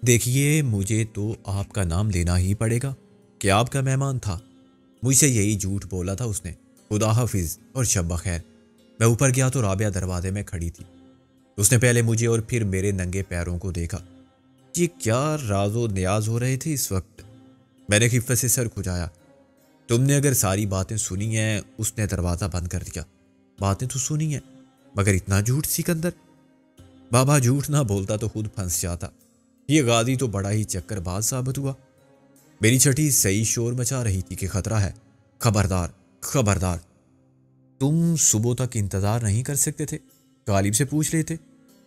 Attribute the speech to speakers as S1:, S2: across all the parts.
S1: دیکھیے مجھے تو آپ کا نام لینا ہی پڑے گا کہ آپ کا مہمان تھا۔ مجھ سے یہی جھوٹ بولا تھا اس نے۔ خدا حافظ اور شب بخیر۔ میں اوپر گیا تو رابعہ دروازے میں کھڑی تھی۔ اس نے پہلے مجھے اور پھر میرے ننگے پیروں کو دیکھا۔ یہ کیا راز و نیاز ہو رہے تھے اس وقت؟ میں نے خفت سے سر کھجایا۔ تم نے اگر ساری باتیں سنی ہیں، اس نے دروازہ بند کر دیا۔ باتیں تو سنی ہیں مگر اتنا جھوٹ سکندر؟ بابا جھوٹ نہ بولتا تو خود پھنس جاتا۔ یہ غازی تو بڑا ہی چکر باز ثابت ہوا۔ میری چھٹی صحیح شور مچا رہی تھی کہ خطرہ ہے، خبردار خبردار۔ تم صبح تک انتظار نہیں کر سکتے تھے؟ غالب سے پوچھ لیتے۔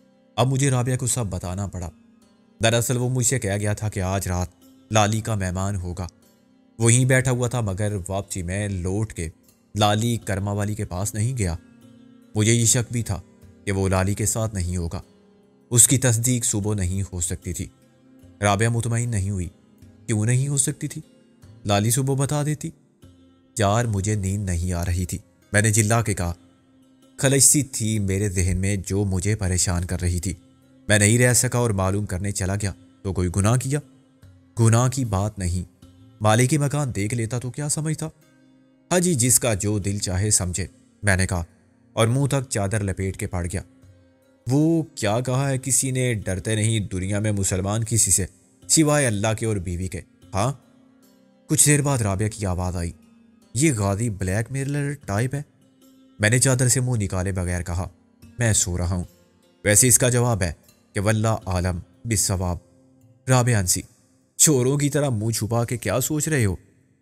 S1: اب مجھے رابعہ کو سب بتانا پڑا۔ دراصل وہ مجھ سے کہہ گیا تھا کہ آج رات لالی کا مہمان ہوگا۔ وہیں بیٹھا ہوا تھا مگر واپسی میں لوٹ کے لالی کرما والی کے پاس نہیں گیا۔ مجھے یہ شک بھی تھا کہ وہ لالی کے ساتھ نہیں ہوگا۔ اس کی تصدیق صبح نہیں ہو سکتی تھی۔ رابعہ مطمئن نہیں ہوئی۔ کیوں نہیں ہو سکتی تھی؟ لالی صبح بتا دیتی۔ یار مجھے نیند نہیں آ رہی تھی۔ میں نے جلا کے کہا۔ خلش سی تھی میرے ذہن میں جو مجھے پریشان کر رہی تھی۔ میں نہیں رہ سکا اور معلوم کرنے چلا گیا تو کوئی گناہ کیا؟ گناہ کی بات نہیں۔ مالک کی مکان دیکھ لیتا تو کیا سمجھتا؟ ہاں جی، جس کا جو دل چاہے سمجھے، میں نے کہا اور منہ تک چادر لپیٹ کے پڑ گیا۔ وہ کیا کہا ہے کسی نے، ڈرتے نہیں دنیا میں مسلمان کسی سے سوائے اللہ کے اور بیوی کے؟ ہاں۔ کچھ دیر بعد رابعہ کی آواز آئی۔ یہ غازی بلیک میلر ٹائپ ہے؟ میں نے چادر سے منہ نکالے بغیر کہا، میں سو رہا ہوں۔ ویسے اس کا جواب ہے کہ واللہ عالم بالصواب۔ رابعہ ہنسی۔ چوروں کی طرح منہ چھپا کے کیا سوچ رہے ہو؟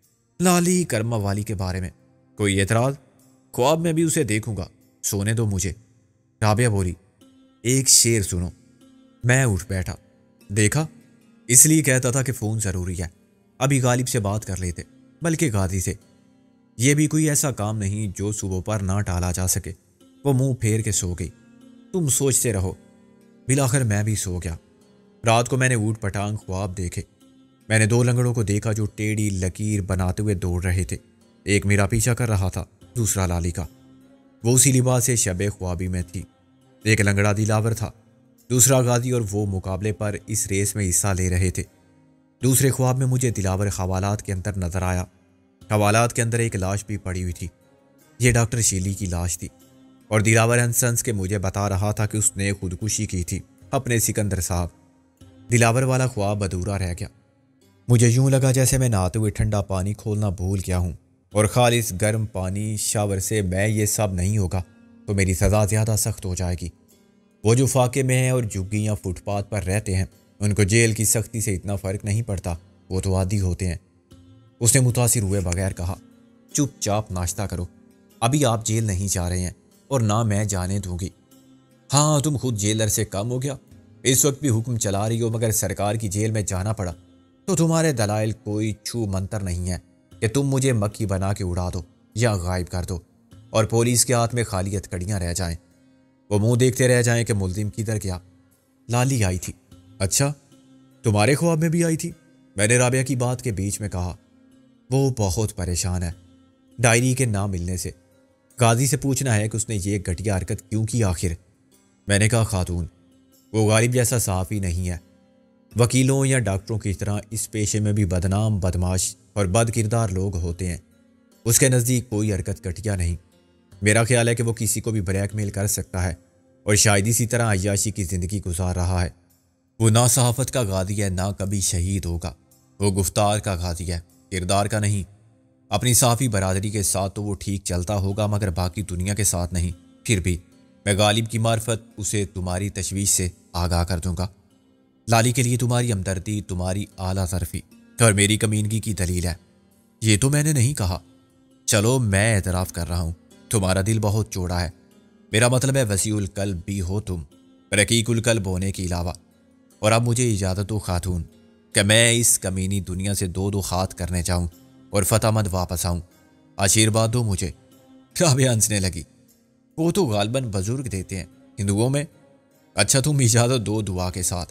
S1: لالی کرما والی کے بارے میں کوئی اعتراض؟ خواب میں بھی اسے دیکھوں گا، سونے دو مجھے۔ رابعہ بولی، ایک شعر سنو۔ میں اٹھ بیٹھا۔ دیکھا، اس لیے کہتا تھا کہ فون ضروری ہے۔ ابھی غالب سے بات کر لیتے، بلکہ غازی سے۔ یہ بھی کوئی ایسا کام نہیں جو صبح پر نہ ٹالا جا سکے۔ وہ منہ پھیر کے سو گئی۔ تم سوچتے رہو۔ بالآخر میں بھی سو گیا۔ رات کو میں نے اوٹ پٹانگ خواب دیکھے۔ میں نے دو لنگڑوں کو دیکھا جو ٹیڑھی لکیر بناتے ہوئے دوڑ رہے تھے۔ ایک میرا پیچھا کر رہا تھا، دوسرا لالی کا۔ وہ اسی لباس سے شب خوابی میں تھی۔ ایک لنگڑا دلاور تھا، دوسرا غازی، اور وہ مقابلے پر اس ریس میں حصہ لے رہے تھے۔ دوسرے خواب میں مجھے دلاور حوالات کے اندر نظر آیا۔ حوالات کے اندر ایک لاش بھی پڑی ہوئی تھی۔ یہ ڈاکٹر شیلی کی لاش تھی، اور دلاور ہنس کے مجھے بتا رہا تھا کہ اس نے خودکشی کی تھی اپنے سکندر صاحب۔ دلاور والا خواب ادھورا رہ گیا۔ مجھے یوں لگا جیسے میں نہاتے ہوئے ٹھنڈا پانی کھولنا بھول گیا ہوں، اور خالص گرم پانی شاور سے میں یہ سب نہیں ہوگا تو میری سزا زیادہ سخت ہو جائے گی۔ وہ جو فاقے میں ہیں اور جھگیاں فٹ پاتھ پر رہتے ہیں، ان کو جیل کی سختی سے اتنا فرق نہیں پڑتا، وہ تو عادی ہوتے ہیں۔ اس نے متاثر ہوئے بغیر کہا، چپ چاپ ناشتہ کرو، ابھی آپ جیل نہیں جا رہے ہیں اور نہ میں جانے دوں گی۔ ہاں، تم خود جیلر سے کم ہو گیا۔ اس وقت بھی حکم چلا رہی ہو مگر سرکار کی جیل میں جانا پڑا تو تمہارے دلائل کوئی چھو منتر نہیں ہے کہ تم مجھے مکھی بنا کے اڑا دو یا غائب کر دو اور پولیس کے ہاتھ میں خالی ہتھکڑیاں رہ جائیں۔ وہ منہ دیکھتے رہ جائیں کہ ملزم کدھر گیا۔ لالی آئی تھی۔ اچھا، تمہارے خواب میں بھی آئی تھی؟ میں نے رابعہ کی بات کے بیچ میں کہا۔ وہ بہت پریشان ہے ڈائری کے نہ ملنے سے۔ غازی سے پوچھنا ہے کہ اس نے یہ گھٹیا حرکت کیوں کی آخر۔ میں نے کہا، خاتون، وہ غالب جیسا صحافی نہیں ہے۔ وکیلوں یا ڈاکٹروں کی طرح اس پیشے میں بھی بدنام، بدماش اور بد کردار لوگ ہوتے ہیں۔ اس کے نزدیک کوئی حرکت گھٹیا نہیں۔ میرا خیال ہے کہ وہ کسی کو بھی بلیک میل کر سکتا ہے اور شاید اسی طرح عیاشی کی زندگی گزار رہا ہے۔ وہ نہ صحافت کا غازی ہے، نہ کبھی شہید ہوگا۔ وہ گفتار کا غازی ہے، کردار کا نہیں۔ اپنی صحافی برادری کے ساتھ تو وہ ٹھیک چلتا ہوگا مگر باقی دنیا کے ساتھ نہیں۔ پھر بھی میں غالب کی معرفت اسے تمہاری تشویش سے آگاہ کر دوں گا۔ لالی کے لیے تمہاری ہمدردی تمہاری اعلیٰ ظرفی اور میری کمینگی کی دلیل ہے۔ یہ تو میں نے نہیں کہا۔ چلو، میں اعتراف کر رہا ہوں، تمہارا دل بہت چوڑا ہے۔ میرا مطلب ہے وسیع القلب بھی ہو تم، رقیق القلب ہونے کے علاوہ۔ اور اب مجھے اجازت ہو خاتون کہ میں اس کمینی دنیا سے دو خات کرنے جاؤں اور فتح مند واپس آؤں۔ آشیرواد دو مجھے۔ رابعہ ہنسنے لگی۔ وہ تو غالباً بزرگ دیتے ہیں ہندوؤں میں۔ اچھا، تم اجازت دو دعا کے ساتھ۔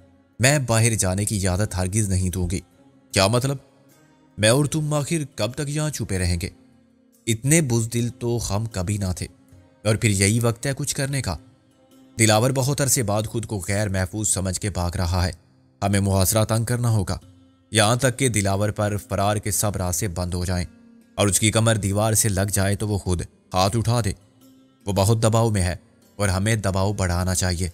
S1: میں باہر جانے کی اجازت ہرگز نہیں دوں گی۔ کیا مطلب؟ میں اور تم آخر کب تک یہاں چھپے رہیں گے؟ اتنے بزدل تو ہم کبھی نہ تھے، اور پھر یہی وقت ہے کچھ کرنے کا۔ دلاور بہت عرصے بعد خود کو غیر محفوظ سمجھ کے بھاگ رہا ہے۔ ہمیں محاصرہ تنگ کرنا ہوگا، یہاں تک کہ دلاور پر فرار کے سب راستے بند ہو جائیں اور اس کی کمر دیوار سے لگ جائے تو وہ خود ہاتھ اٹھا دے۔ وہ بہت دباؤ میں ہے اور ہمیں دباؤ بڑھانا چاہیے۔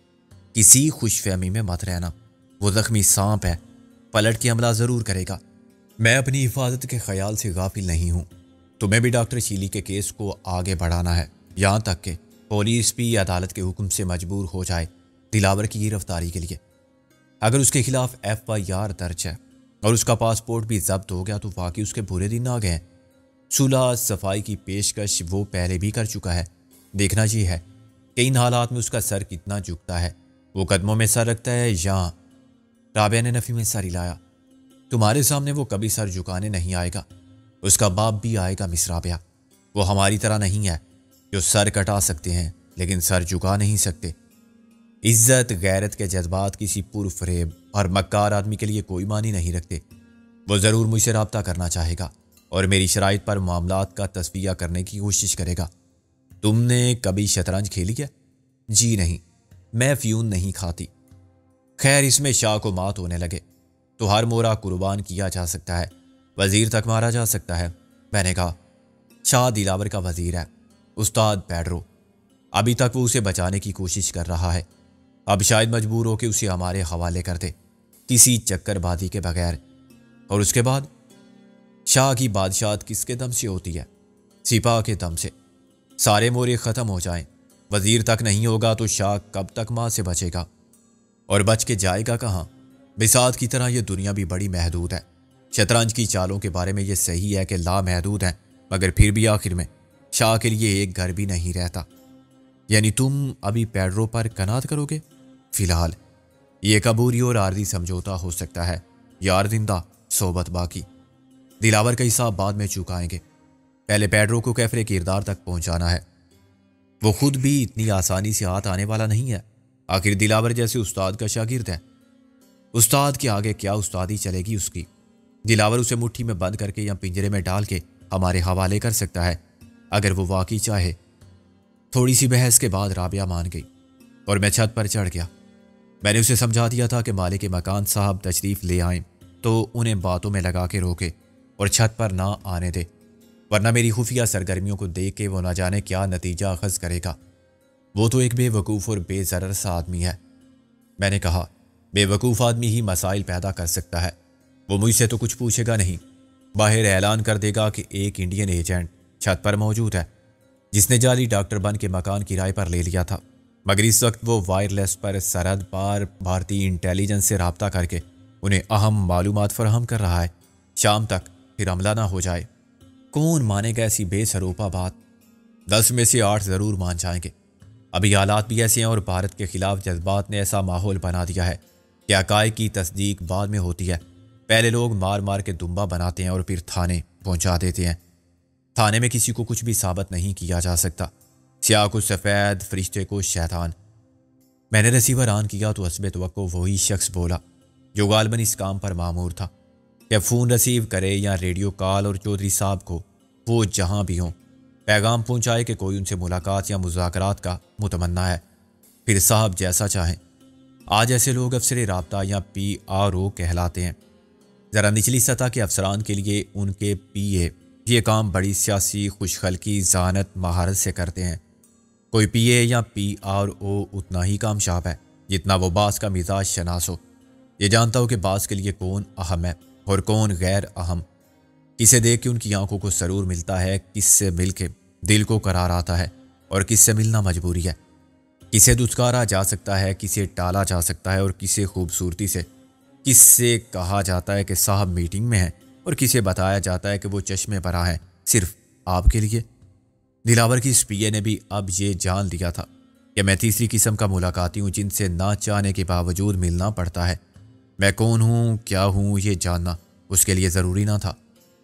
S1: کسی خوش فہمی میں مت رہنا، وہ زخمی سانپ ہے، پلٹ کے حملہ ضرور کرے گا۔ میں اپنی حفاظت کے خیال سے غافل نہیں ہوں۔ تمہیں بھی ڈاکٹر شیلی کے کیس کو آگے بڑھانا ہے، یہاں تک کہ پولیس بھی عدالت کے حکم سے مجبور ہو جائے دلاور کی گرفتاری کے لیے۔ اگر اس کے خلاف FIR درج ہے اور اس کا پاسپورٹ بھی ضبط ہو گیا تو واقعی اس کے برے دن آ گئے ہیں۔ صلح صفائی کی پیشکش وہ پہلے بھی کر چکا ہے۔ دیکھنا یہ ہے کہ ان حالات میں اس کا سر کتنا جھکتا ہے، وہ قدموں میں سر رکھتا ہے یا… رابعہ نے نفی میں سر ہلایا۔ تمہارے سامنے وہ کبھی سر جھکانے نہیں آئے گا، اس کا باپ بھی آئے گا مس رابعہ۔ وہ ہماری طرح نہیں ہے جو سر کٹا سکتے ہیں لیکن سر جھکا نہیں سکتے۔ عزت غیرت کے جذبات کسی پر فریب اور مکار آدمی کے لیے کوئی معنی نہیں رکھتے۔ وہ ضرور مجھ سے رابطہ کرنا چاہے گا اور میری شرائط پر معاملات کا تصفیہ کرنے کی کوشش کرے گا۔ تم نے کبھی شطرنج کھیلی ہے؟ جی نہیں، میں فیون نہیں کھاتی۔ خیر، اس میں شاہ کو مات ہونے لگے تو ہر مورا قربان کیا جا سکتا ہے، وزیر تک مارا جا سکتا ہے۔ میں نے کہا، شاہ دلاور کا وزیر ہے، استاد پیڈرو۔ ابھی تک وہ اسے بچانے کی کوشش کر رہا ہے، اب شاید مجبور ہو کہ اسے ہمارے حوالے کر دے کسی چکر بازی کے بغیر۔ اور اس کے بعد شاہ کی بادشاہت کس کے دم سے ہوتی ہے؟ سپاہ کے دم سے۔ سارے مورے ختم ہو جائیں، وزیر تک نہیں ہوگا تو شاہ کب تک ماں سے بچے گا؟ اور بچ کے جائے گا کہاں؟ بساط کی طرح یہ دنیا بھی بڑی محدود ہے۔ شطرنج کی چالوں کے بارے میں یہ صحیح ہے کہ لامحدود ہیں، مگر پھر بھی آخر میں شاہ کے لیے ایک گھر بھی نہیں رہتا۔ یعنی تم ابھی پیڈرو پر قناعت کرو گے؟ فی الحال یہ عبوری اور عارضی سمجھوتا ہو سکتا ہے، یار زندہ صحبت باقی۔ دلاور کا حساب بعد میں چکائیں گے، پہلے پیڈرو کو کیفر کردار تک پہنچانا ہے۔ وہ خود بھی اتنی آسانی سے ہاتھ آنے والا نہیں ہے، آخر دلاور جیسے استاد کا شاگرد ہے۔ استاد کے آگے کیا استادی چلے گی اس کی؟ دلاور اسے مٹھی میں بند کر کے یا پنجرے میں ڈال کے ہمارے حوالے کر سکتا ہے اگر وہ واقعی چاہے۔ تھوڑی سی بحث کے بعد رابعہ مان گئی اور میں چھت پر چڑھ گیا۔ میں نے اسے سمجھا دیا تھا کہ مالک مکان صاحب تشریف لے آئیں تو انہیں باتوں میں لگا کے روکے اور چھت پر نہ آنے دے، ورنہ میری خفیہ سرگرمیوں کو دیکھ کے وہ نہ جانے کیا نتیجہ اخذ کرے گا۔ وہ تو ایک بے وقوف اور بے ضرر سا آدمی ہے۔ میں نے کہا، بے وقوف آدمی ہی مسائل پیدا کر سکتا ہے۔ وہ مجھ سے تو کچھ پوچھے گا نہیں، باہر اعلان کر دے گا کہ ایک انڈین ایجنٹ چھت پر موجود ہے جس نے جعلی ڈاکٹر بن کے مکان کرائے پر لے لیا تھا، مگر اس وقت وہ وائرلیس پر سرحد پار بھارتی انٹیلیجنس سے رابطہ کر کے انہیں اہم معلومات فراہم کر رہا ہے۔ شام تک پھر حملہ نہ ہو جائے۔ کون مانے گا ایسی بے سروپا بات؟ 10 میں سے 8 ضرور مان جائیں گے۔ ابھی حالات بھی ایسے ہیں اور بھارت کے خلاف جذبات نے ایسا ماحول بنا دیا ہے کہ حقائق کی تصدیق بعد میں ہوتی ہے۔ پہلے لوگ مار مار کے دمبا بناتے ہیں اور پھر تھانے پہنچا دیتے ہیں۔ تھانے میں کسی کو کچھ بھی ثابت نہیں کیا جا سکتا، سیاہ کو سفید، فرشتے کو شیطان۔ میں نے ریسیور آن کیا تو حسب توقع وہی شخص بولا جو غالباً اس کام پر مامور تھا کہ فون ریسیو کرے یا ریڈیو کال، اور چودھری صاحب کو وہ جہاں بھی ہوں پیغام پہنچائے کہ کوئی ان سے ملاقات یا مذاکرات کا متمنا ہے، پھر صاحب جیسا چاہیں۔ آج ایسے لوگ افسر رابطہ یا PRO کہلاتے ہیں۔ ذرا نچلی سطح کے افسران کے لیے ان کے PA یہ کام بڑی سیاسی خوشخلقی، ذہانت، مہارت سے کرتے ہیں۔ کوئی PA یا PRO اتنا ہی کامیاب ہے جتنا وہ باس کا مزاج شناس ہو، یہ جانتا ہو کہ باس کے لیے کون اہم ہے اور کون غیر اہم۔ کسے دیکھ کے ان کی آنکھوں کو سرور ملتا ہے، کس سے مل کے دل کو قرار آتا ہے اور کس سے ملنا مجبوری ہے۔ کسے دھتکارا جا سکتا ہے، کسے ٹالا جا سکتا ہے اور کسے خوبصورتی سے، کس سے کہا جاتا ہے کہ صاحب میٹنگ میں ہیں اور کسے بتایا جاتا ہے کہ وہ چشمے برا ہیں صرف آپ کے لیے۔ دلاور کی اس PA نے بھی اب یہ جان لیا تھا کہ میں تیسری قسم کا ملاقاتی ہوں جن سے نہ چاہنے کے باوجود ملنا پڑتا ہے۔ میں کون ہوں، کیا ہوں، یہ جاننا اس کے لیے ضروری نہ تھا۔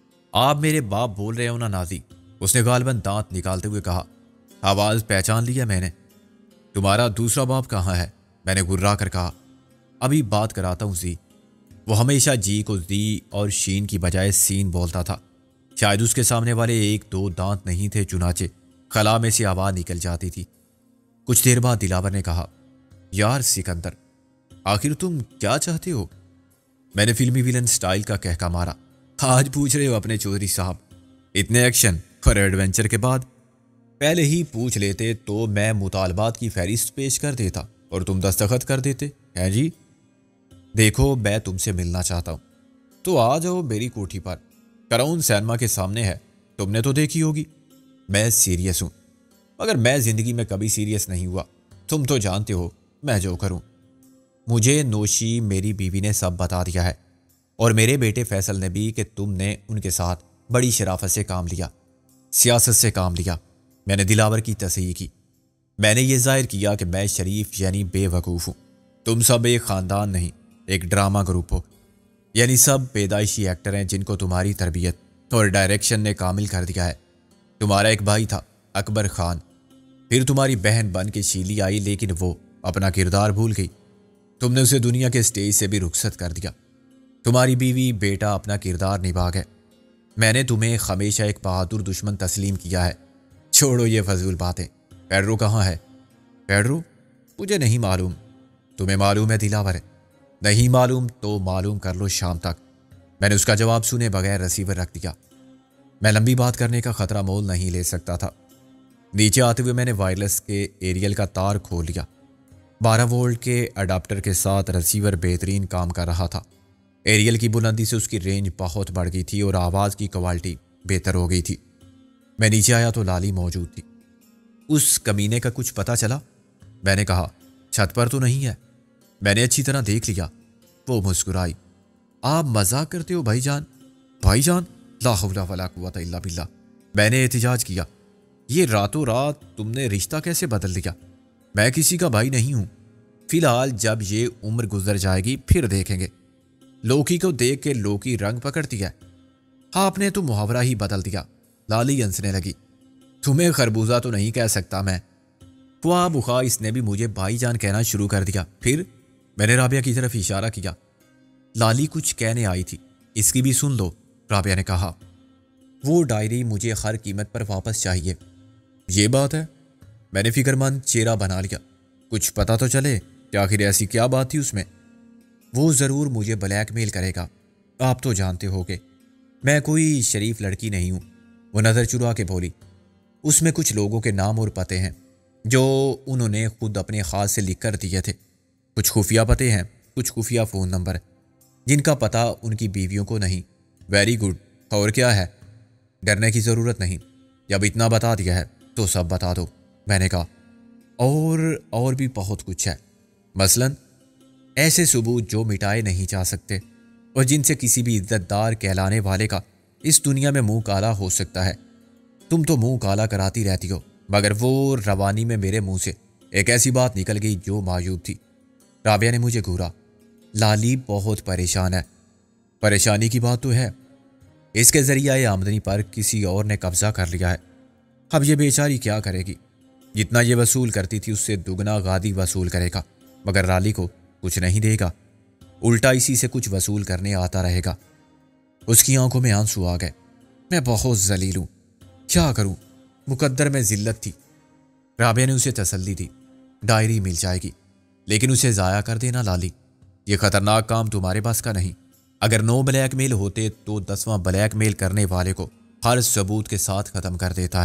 S1: آپ میرے باپ بول رہے ہو نا نازی، اس نے غالباً دانت نکالتے ہوئے کہا۔ آواز پہچان لیا میں نے۔ تمہارا دوسرا باپ کہاں ہے؟ میں نے گرا کر کہا۔ ابھی بات کراتا ہوں زی۔ وہ ہمیشہ جی کو زی اور شین کی بجائے سین بولتا تھا۔ شاید اس کے سامنے والے 1-2 دانت نہیں تھے، چنانچہ خلا میں سے آواز نکل جاتی تھی۔ کچھ دیر بعد دلاور نے کہا، یار سکندر، آخر تم کیا چاہتے ہو؟ میں نے فلمی ویلن سٹائل کا کہکا مارا۔ آج پوچھ رہے ہو اپنے چودھری صاحب؟ اتنے ایکشن اور ایڈونچر کے بعد پہلے ہی پوچھ لیتے تو میں مطالبات کی فہرست پیش کر دیتا اور تم دستخط کر دیتے ہیں جی۔ دیکھو میں تم سے ملنا چاہتا ہوں تو آ جاؤ میری کوٹھی پر، کراؤن سینما کے سامنے ہے، تم نے تو دیکھی ہوگی۔ میں سیریس ہوں، مگر میں زندگی میں کبھی سیریس نہیں ہوا، تم تو جانتے ہو میں جو کروں۔ مجھے نوشی میری بیوی نے سب بتا دیا ہے، اور میرے بیٹے فیصل نے بھی، کہ تم نے ان کے ساتھ بڑی شرافت سے کام لیا، سیاست سے کام لیا۔ میں نے دلاور کی تصحیح کی، میں نے یہ ظاہر کیا کہ میں شریف یعنی بے وقوف ہوں۔ تم سب ایک خاندان نہیں، ایک ڈرامہ گروپ ہو، یعنی سب پیدائشی ایکٹر ہیں جن کو تمہاری تربیت اور ڈائریکشن نے کامل کر دیا ہے۔ تمہارا ایک بھائی تھا اکبر خان، پھر تمہاری بہن بن کے شیلی آئی، لیکن وہ اپنا کردار بھول گئی، تم نے اسے دنیا کے سٹیج سے بھی رخصت کر دیا۔ تمہاری بیوی بیٹا اپنا کردار نبھا گئے، میں نے تمہیں ہمیشہ ایک بہادر دشمن تسلیم کیا ہے۔ چھوڑو یہ فضول باتیں، پیڈرو کہاں ہے؟ پیڈرو؟ مجھے نہیں معلوم، تمہیں معلوم ہے دلاور؟ نہیں معلوم تو معلوم کر لو شام تک۔ میں نے اس کا جواب سنے بغیر ریسیور رکھ دیا، میں لمبی بات کرنے کا خطرہ مول نہیں لے سکتا تھا۔ نیچے آتے ہوئے میں نے وائرلیس کے ایریل کا تار کھول لیا، 12 وولٹ کے اڈاپٹر کے ساتھ ریسیور بہترین کام کر رہا تھا۔ ایریل کی بلندی سے اس کی رینج بہت بڑھ گئی تھی اور آواز کی کوالٹی بہتر ہو گئی تھی۔ میں نیچے آیا تو لالی موجود تھی۔ اس کمینے کا کچھ پتہ چلا؟ میں نے کہا، چھت پر تو نہیں ہے، میں نے اچھی طرح دیکھ لیا۔ وہ مسکرائی، آپ مذاق کرتے ہو بھائی جان؟ بھائی جان؟ لا حول ولا قوت الا باللہ۔ میں نے احتجاج کیا، یہ راتوں رات تم نے رشتہ کیسے بدل دیا؟ میں کسی کا بھائی نہیں ہوں، فی الحال جب یہ عمر گزر جائے گی پھر دیکھیں گے۔ لوکی کو دیکھ کے لوکی رنگ پکڑتی ہے، آپ نے تو محاورہ ہی بدل دیا۔ لالی ہنسنے لگی، تمہیں خربوزہ تو نہیں کہہ سکتا میں۔ خواہ بخواہ اس نے بھی مجھے بھائی جان کہنا شروع کر دیا۔ پھر میں نے رابعہ کی طرف اشارہ کیا، لالی کچھ کہنے آئی تھی، اس کی بھی سن لو، رابعہ نے کہا۔ وہ ڈائری مجھے ہر قیمت پر واپس چاہیے۔ یہ بات ہے؟ میں نے فکر مند چہرہ بنا لیا، کچھ پتہ تو چلے کہ آخر ایسی کیا بات تھی اس میں؟ وہ ضرور مجھے بلیک میل کرے گا، آپ تو جانتے ہو کہ میں کوئی شریف لڑکی نہیں ہوں۔ وہ نظر چرا کے بولی، اس میں کچھ لوگوں کے نام اور پتے ہیں جو انہوں نے خود اپنے خاص سے لکھ کر دیے تھے، کچھ خفیہ پتے ہیں، کچھ خفیہ فون نمبر جن کا پتہ ان کی بیویوں کو نہیں۔ ویری گڈ، اور کیا ہے؟ ڈرنے کی ضرورت نہیں، جب اتنا بتا دیا ہے تو سب بتا دو، میں نے کہا۔ اور بھی بہت کچھ ہے، مثلاً ایسے ثبوت جو مٹائے نہیں جا سکتے اور جن سے کسی بھی عزت دار کہلانے والے کا اس دنیا میں منہ کالا ہو سکتا ہے۔ تم تو منہ کالا کراتی رہتی ہو، مگر وہ روانی میں میرے منہ سے ایک ایسی بات نکل گئی جو معیوب تھی۔ رابعہ نے مجھے گھورا، لالی بہت پریشان ہے۔ پریشانی کی بات تو ہے، اس کے ذریعہ آمدنی پر کسی اور نے قبضہ کر لیا ہے، اب یہ بیچاری کیا کرے گی؟ جتنا یہ وصول کرتی تھی اس سے دگنا غادی وصول کرے گا، مگر لالی کو کچھ نہیں دے گا، الٹا اسی سے کچھ وصول کرنے آتا رہے گا۔ اس کی آنکھوں میں آنسو آ گئے۔ میں بہت ذلیل ہوں، کیا کروں؟ مقدر میں ذلت تھی۔ رابعہ نے اسے تسلی دی، ڈائری مل جائے گی، لیکن اسے ضائع کر دینا لالی، یہ خطرناک کام تمہارے بس کا نہیں۔ اگر 9 بلیک میل ہوتے تو 10واں بلیک میل کرنے والے کو ہر ثبوت کے ساتھ ختم کر دیتا ہے۔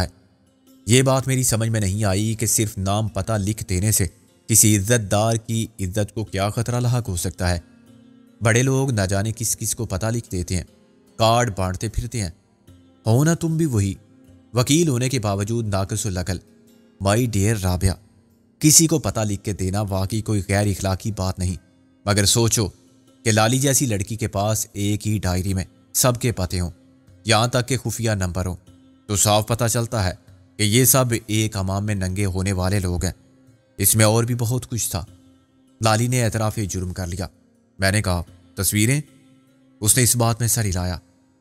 S1: یہ بات میری سمجھ میں نہیں آئی کہ صرف نام پتہ لکھ دینے سے کسی عزت دار کی عزت کو کیا خطرہ لاحق ہو سکتا ہے۔ بڑے لوگ نہ جانے کس کس کو پتہ لکھ دیتے ہیں، کارڈ بانٹتے پھرتے ہیں۔ ہونا تم بھی وہی، وکیل ہونے کے باوجود ناقص العقل۔ مائی ڈیئر رابعہ، کسی کو پتہ لکھ کے دینا واقعی کوئی غیر اخلاقی بات نہیں، مگر سوچو کہ لالی جیسی لڑکی کے پاس ایک ہی ڈائری میں سب کے پتے ہوں، یہاں تک کہ خفیہ نمبر ہوں، تو صاف پتہ چلتا ہے کہ یہ سب ایک حمام میں ننگے ہونے والے لوگ ہیں۔ اس میں اور بھی بہت کچھ تھا۔ لالی نے اعتراف جرم کر لیا۔ میں نے کہا، تصویریں؟ اس نے اس بات میں سر ہلایا۔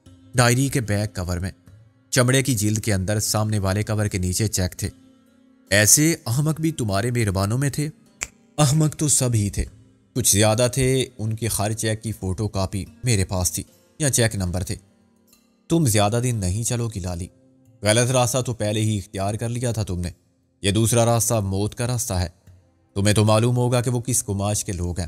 S1: ڈائری کے بیک کور میں چمڑے کی جلد کے اندر سامنے والے کور کے نیچے چیک تھے۔ ایسے احمق بھی تمہارے مہربانوں میں تھے؟ احمق تو سب ہی تھے، کچھ زیادہ تھے، ان کے ہر چیک کی فوٹو کاپی میرے پاس تھی یا چیک نمبر تھے۔ تم زیادہ دن نہیں چلو گی لالی، غلط راستہ تو پہلے ہی اختیار کر لیا تھا تم نے، یہ دوسرا راستہ موت کا راستہ ہے۔ تمہیں تو معلوم ہوگا کہ وہ کس کماش کے لوگ ہیں،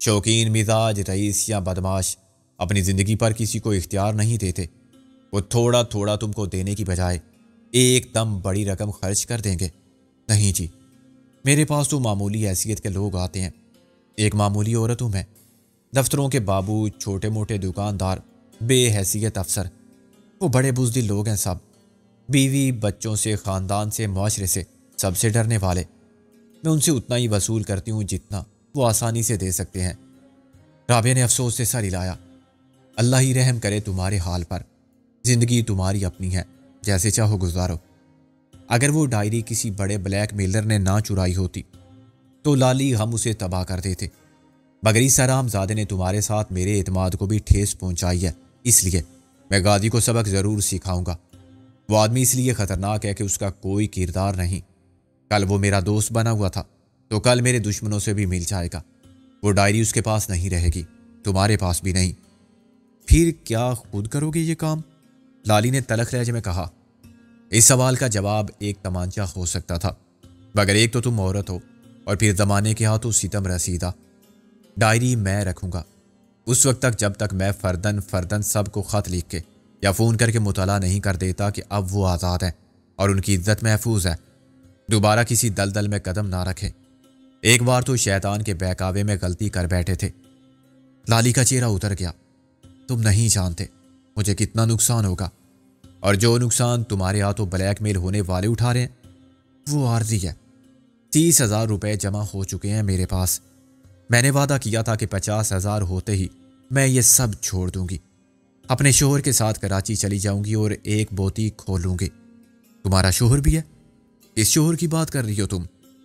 S1: شوقین مزاج رئیس یا بدماش اپنی زندگی پر کسی کو اختیار نہیں دیتے. وہ تھوڑا تھوڑا تم کو دینے کی بجائے ایک دم بڑی رقم خرچ کر دیں گے. نہیں جی، میرے پاس تو معمولی حیثیت کے لوگ آتے ہیں. ایک معمولی عورت ہوں میں. دفتروں کے بابو، چھوٹے موٹے دکاندار، بے حیثیت افسر، وہ بڑے بزدل لوگ ہیں سب. بیوی، بچوں سے، خاندان سے، معاشرے سے، سب سے ڈرنے والے. میں ان سے اتنا ہی وصول کرتی ہوں جتنا وہ آسانی سے دے سکتے ہیں. رابعہ نے افسوس سے سر ہلایا. اللہ ہی رحم کرے تمہارے حال پر. زندگی تمہاری اپنی ہے، جیسے چاہو گزارو. اگر وہ ڈائری کسی بڑے بلیک میلر نے نہ چرائی ہوتی تو لالی ہم اسے تباہ کر دیتے. مگر اس حرام زادے نے تمہارے ساتھ میرے اعتماد کو بھی ٹھیس پہنچائی ہے. اس لیے میں غازی کو سبق ضرور سکھاؤں گا. وہ آدمی اس لیے خطرناک ہے کہ اس کا کوئی کردار نہیں. کل وہ میرا دوست بنا ہوا تھا تو کل میرے دشمنوں سے بھی مل جائے گا. وہ ڈائری اس کے پاس نہیں رہے گی، تمہارے پاس بھی نہیں. پھر کیا خود کرو گے یہ کام؟ لالی نے تلخ لہجے میں کہا. اس سوال کا جواب ایک تمانچہ ہو سکتا تھا، مگر ایک تو تم عورت ہو اور پھر زمانے کے ہاتھوں ستم رسیدہ. ڈائری میں رکھوں گا اس وقت تک جب تک میں فردن سب کو خط لکھ کے یا فون کر کے مطالعہ نہیں کر دیتا کہ اب وہ آزاد ہیں اور ان کی عزت محفوظ ہے. دوبارہ کسی دلدل میں قدم نہ رکھیں. ایک بار تو شیطان کے بہکاوے میں غلطی کر بیٹھے تھے. لالی کا چہرہ اتر گیا. تم نہیں جانتے مجھے کتنا نقصان ہوگا، اور جو نقصان تمہارے ہاتھوں بلیک میل ہونے والے اٹھا رہے ہیں وہ عارضی ہے. 30,000 روپے جمع ہو چکے ہیں میرے پاس. میں نے وعدہ کیا تھا کہ 50,000 ہوتے ہی میں یہ سب چھوڑ دوں گی. اپنے شوہر کے ساتھ کراچی چلی جاؤں گی اور ایک بوتی کھولوں گی. تمہارا شوہر بھی ہے؟ اس شوہر کی بات کر رہی ہو تم؟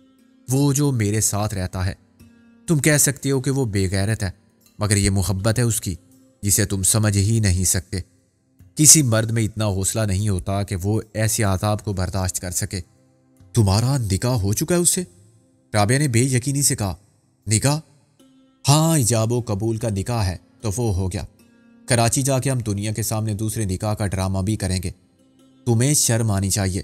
S1: وہ جو میرے ساتھ رہتا ہے. تم کہہ سکتے ہو کہ وہ بے غیرت ہے، مگر یہ محبت ہے اس کی جسے تم سمجھ ہی نہیں سکتے. کسی مرد میں اتنا حوصلہ نہیں ہوتا کہ وہ ایسے عذاب کو برداشت کر سکے. تمہارا نکاح ہو چکا ہے اس سے؟ رابعہ نے بے یقینی سے کہا. نکاح؟ ہاں، ایجاب و قبول کا نکاح ہے تو وہ ہو گیا. کراچی جا کے ہم دنیا کے سامنے دوسرے نکاح کا ڈرامہ بھی کریں گے. تمہیں شرم آنی چاہیے.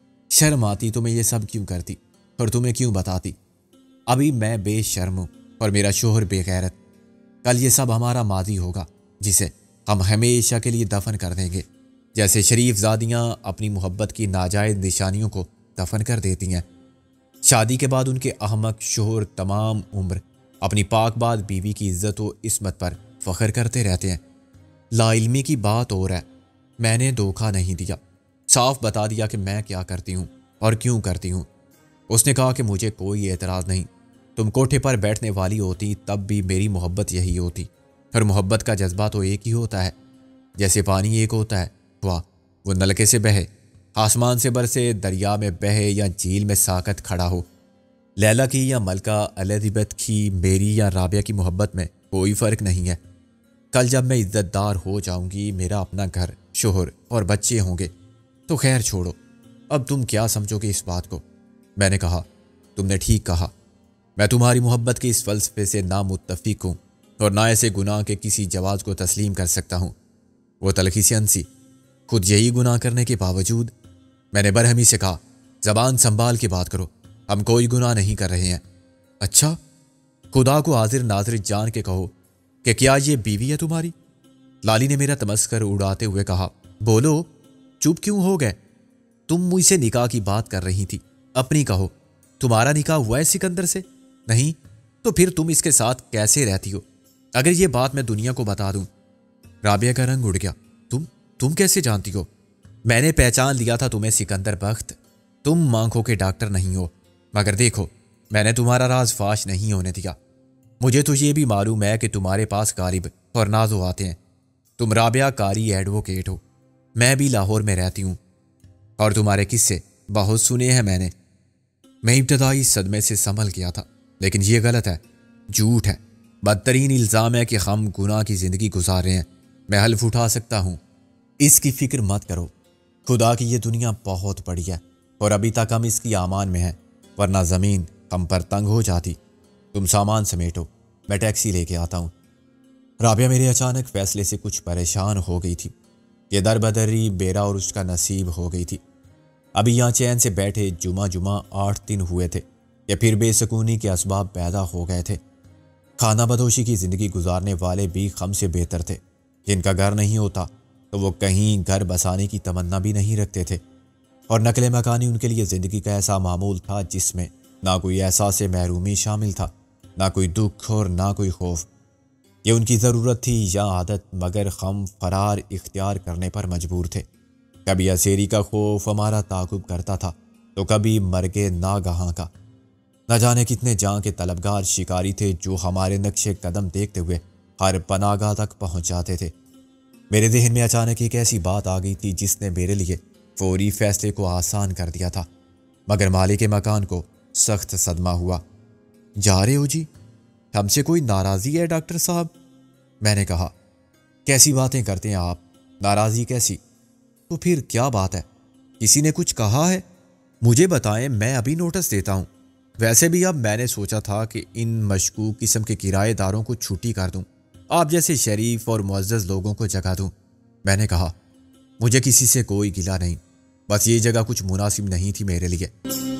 S1: شرم آتی تو میں یہ سب کیوں کرتی اور تمہیں کیوں بتاتی؟ ابھی میں بے شرم ہوں اور میرا شوہر بے غیرت. کل یہ سب ہمارا ماضی ہوگا جسے ہم ہمیشہ کے لیے دفن کر دیں گے، جیسے شریف زادیاں اپنی محبت کی ناجائز نشانیوں کو دفن کر دیتی ہیں. شادی کے بعد ان کے احمق شوہر تمام عمر اپنی پاک باد بیوی کی عزت و عصمت پر فخر کرتے رہتے ہیں. لا علمی کی بات اور ہے. میں نے دھوکہ نہیں دیا، صاف بتا دیا کہ میں کیا کرتی ہوں اور کیوں کرتی ہوں. اس نے کہا کہ مجھے کوئی اعتراض نہیں. تم کوٹھے پر بیٹھنے والی ہوتی تب بھی میری محبت یہی ہوتی، اور محبت کا جذبہ تو ایک ہی ہوتا ہے. جیسے پانی ایک ہوتا ہے، وہ نلکے سے بہے، آسمان سے برسے، دریا میں بہے یا جھیل میں ساکت کھڑا ہو. لیلا کی یا ملکہ الزبتھ کی، میری یا رابعہ کی محبت میں کوئی فرق نہیں ہے. کل جب میں عزت دار ہو جاؤں گی، میرا اپنا گھر، شوہر اور بچے ہوں گے تو خیر چھوڑو. اب تم کیا سمجھو گے اس بات کو؟ میں نے کہا. تم نے ٹھیک کہا. میں تمہاری محبت کے اس فلسفے سے نہ متفق ہوں اور نہ ایسے گناہ کے کسی جواز کو تسلیم کر سکتا ہوں. وہ تلخی سے ہنسی. خود یہی گناہ کرنے کے باوجود؟ میں نے برہمی سے کہا. زبان سنبھال کے بات کرو، ہم کوئی گناہ نہیں کر رہے ہیں. اچھا؟ خدا کو حاضر ناظر جان کے کہو کہ کیا یہ بیوی ہے تمہاری؟ لالی نے میرا تمسخر اڑاتے ہوئے کہا. بولو، چپ کیوں ہو گئے؟ تم مجھ سے نکاح کی بات کر رہی تھی، اپنی کہو. تمہارا نکاح ہوا ہے سکندر سے؟ نہیں تو پھر تم اس کے ساتھ کیسے رہتی ہو؟ اگر یہ بات میں دنیا کو بتا دوں. رابعہ کا رنگ اڑ گیا. تم کیسے جانتی ہو؟ میں نے پہچان لیا تھا تمہیں سکندر بخت. تم آنکھوں کے ڈاکٹر نہیں ہو، مگر دیکھو میں نے تمہارا راز فاش نہیں ہونے دیا. مجھے تو یہ بھی معلوم ہے کہ تمہارے پاس غالب اور نازو آتے ہیں. تم رابعہ کاری ایڈوکیٹ ہو. میں بھی لاہور میں رہتی ہوں اور تمہارے قصے بہت سنے ہیں میں نے. میں ابتدائی صدمے سے سنبھل گیا تھا، لیکن یہ غلط ہے، جھوٹ ہے، بدترین الزام ہے کہ ہم گناہ کی زندگی گزار رہے ہیں. میں حلف اٹھا سکتا ہوں. اس کی فکر مت کرو. خدا کی یہ دنیا بہت بڑی ہے اور ابھی تک ہم اس کی امان میں ہیں، ورنہ زمین ہم پر تنگ ہو جاتی. تم سامان سمیٹو، میں ٹیکسی لے کے آتا ہوں. رابعہ میرے اچانک فیصلے سے کچھ پریشان ہو گئی تھی. یہ در بدری بیرا اور اس کا نصیب ہو گئی تھی. ابھی یہاں چین سے بیٹھے جمعہ 8 دن ہوئے تھے کہ پھر بے سکونی کے اسباب پیدا ہو گئے تھے. خانہ بدوشی کی زندگی گزارنے والے بھی ہم سے بہتر تھے۔ جن کا گھر نہیں ہوتا تو وہ کہیں گھر بسانے کی تمنا بھی نہیں رکھتے تھے، اور نقل مکانی ان کے لیے زندگی کا ایسا معمول تھا جس میں نہ کوئی احساس محرومی شامل تھا، نہ کوئی دکھ اور نہ کوئی خوف۔ یہ ان کی ضرورت تھی یا عادت، مگر ہم فرار اختیار کرنے پر مجبور تھے۔ کبھی اسیری کا خوف ہمارا تعاقب کرتا تھا تو کبھی مرگ ناگہاں کا۔ نہ جانے کتنے جاں کے طلبگار شکاری تھے جو ہمارے نقش قدم دیکھتے ہوئے ہر پناہ گاہ تک پہنچ جاتے تھے۔ میرے ذہن میں اچانک ایک ایسی بات آ گئی تھی جس نے میرے لیے فوری فیصلے کو آسان کر دیا تھا، مگر مالک مکان کو سخت صدمہ ہوا۔ جا رہے ہو جی؟ ہم سے کوئی ناراضی ہے ڈاکٹر صاحب؟ میں نے کہا۔ کیسی باتیں کرتے ہیں آپ؟ ناراضی کیسی؟ تو پھر کیا بات ہے؟ کسی نے کچھ کہا ہے؟ مجھے بتائیں، میں ابھی نوٹس دیتا ہوں۔ ویسے بھی اب میں نے سوچا تھا کہ ان مشکوک قسم کے کرایہ داروں کو چھٹی کر دوں، آپ جیسے شریف اور معزز لوگوں کو جگہ دوں۔ میں نے کہا، مجھے کسی سے کوئی گلہ نہیں، بس یہ جگہ کچھ مناسب نہیں تھی میرے لیے۔